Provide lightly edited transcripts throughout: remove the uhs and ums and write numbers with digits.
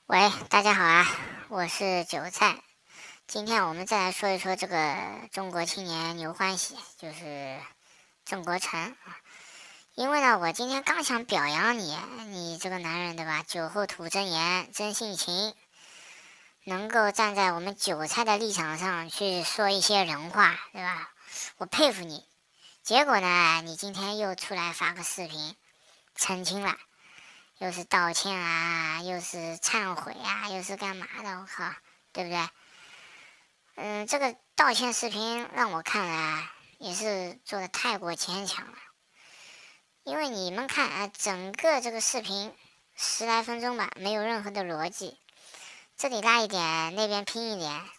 喂，大家好啊，我是韭菜。今天我们再来说一说这个中国青年牛欢喜，就是郑国成。因为呢，我今天刚想表扬你，你这个男人对吧？酒后吐真言，真性情，能够站在我们韭菜的立场上去说一些人话，对吧？我佩服你。结果呢，你今天又出来发个视频澄清了。又是道歉啊，又是忏悔啊，又是干嘛的？我靠，对不对？这个道歉视频让我看来也是做的太过牵强了。因为你们看啊，整个这个视频10来分钟吧，没有任何的逻辑，这里拉一点，那边拼一点。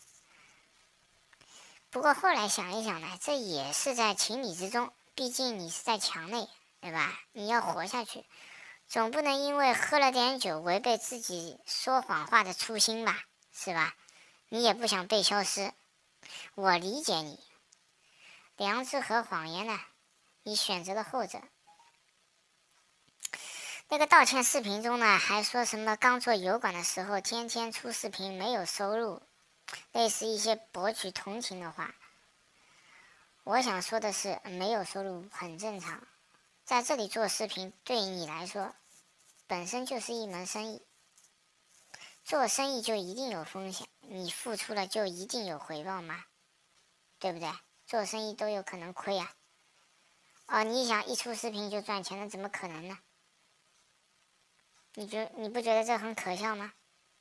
不过后来想一想呢，这也是在情理之中，毕竟你是在墙内，对吧？你要活下去。总不能因为喝了点酒违背自己说谎话的初心吧，是吧？你也不想被消失，我理解你。良知和谎言呢，你选择了后者。那个道歉视频中呢，还说什么刚做油管的时候天天出视频没有收入，类似一些博取同情的话。我想说的是，没有收入很正常，在这里做视频对于你来说本身就是一门生意，做生意就一定有风险，你付出了就一定有回报吗？对不对？做生意都有可能亏啊。你想一出视频就赚钱，那怎么可能呢？你不觉得这很可笑吗？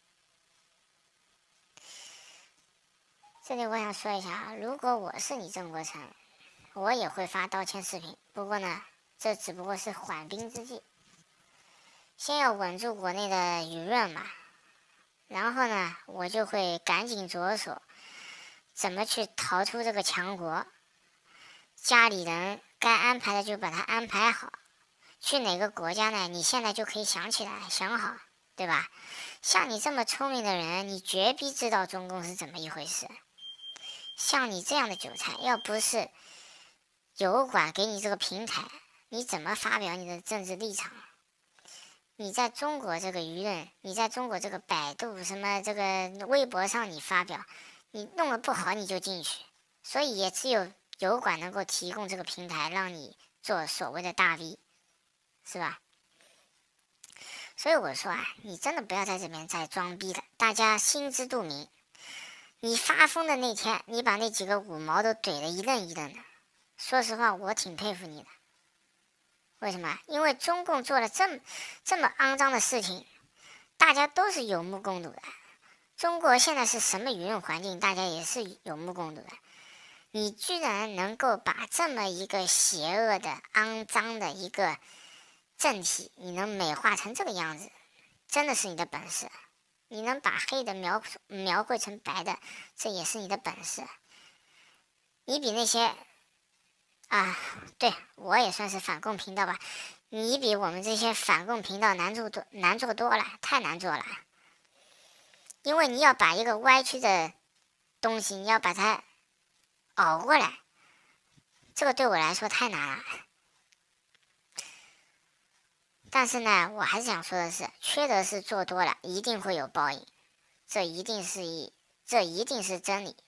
这里我想说一下啊，如果我是你郑国成，我也会发道歉视频，不过呢，这只不过是缓兵之计，先要稳住国内的舆论嘛。然后呢，我就会赶紧着手怎么去逃出这个强国。家里人该安排的就把它安排好。去哪个国家呢？你现在就可以想起来，想好，对吧？像你这么聪明的人，你绝逼知道中共是怎么一回事。像你这样的韭菜，要不是油管给你这个平台，你怎么发表你的政治立场？你在中国这个舆论，你在中国这个百度什么这个微博上你发表，你弄得不好你就进去，所以也只有油管能够提供这个平台让你做所谓的大 V， 是吧？所以我说啊，你真的不要在这边再装逼了，大家心知肚明。你发疯的那天，你把那几个五毛都怼得一愣一愣的，说实话我挺佩服你的。为什么？因为中共做了这么肮脏的事情，大家都是有目共睹的。中国现在是什么舆论环境，大家也是有目共睹的。你居然能够把这么一个邪恶的、肮脏的一个政体，你能美化成这个样子，真的是你的本事。你能把黑的描绘成白的，这也是你的本事。你比那些对，我也算是反共频道吧。你比我们这些反共频道难做多了，太难做了。因为你要把一个歪曲的东西，你要把它熬过来，这个对我来说太难了。但是呢，我还是想说的是，缺德事做多了，一定会有报应，这一定是真理。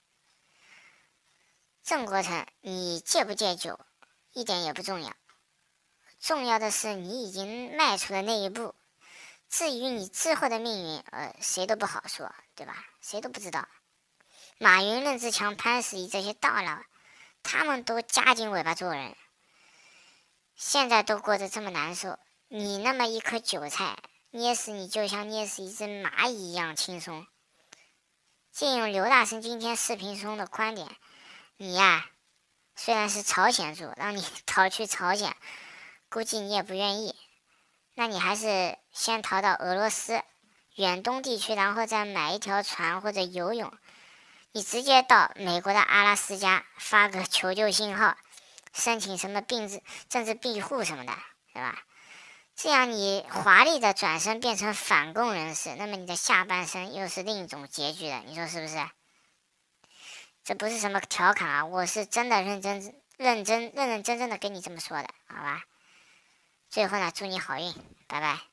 郑国成，你戒不戒酒，一点也不重要，重要的是你已经迈出了那一步。至于你之后的命运，谁都不好说，对吧？谁都不知道。马云、任志强、潘石屹这些大佬，他们都夹紧尾巴做人，现在都过得这么难受，你那么一颗韭菜，捏死你就像捏死一只蚂蚁一样轻松。借用刘大生今天视频中的观点，你呀，虽然是朝鲜族，让你逃去朝鲜，估计你也不愿意。那你还是先逃到俄罗斯、远东地区，然后再买一条船或者游泳。你直接到美国的阿拉斯加发个求救信号，申请什么政治庇护什么的，对吧？这样你华丽的转身变成反共人士，那么你的下半生又是另一种结局了，你说是不是？这不是什么调侃啊，我是真的认真真的跟你这么说的，好吧？最后呢，祝你好运，拜拜。